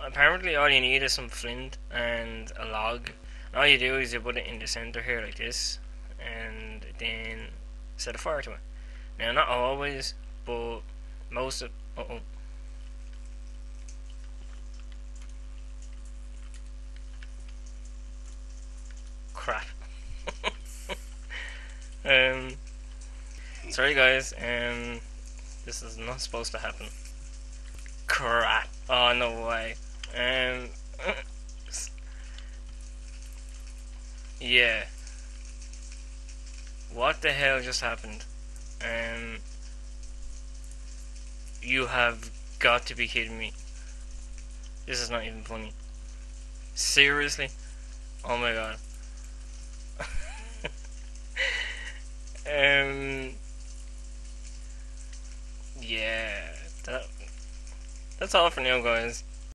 apparently all you need is some flint and a log. And all you do is you put it in the center here like this, and then set a fire to it. Now, not always, but most of. Uh oh. Crap. um. Sorry, guys. This is not supposed to happen. Crap. Oh, no way. Um. Yeah. What the hell just happened? Um. You have got to be kidding me. This is not even funny. Seriously? Oh my god. um. Yeah. That's all for now, guys.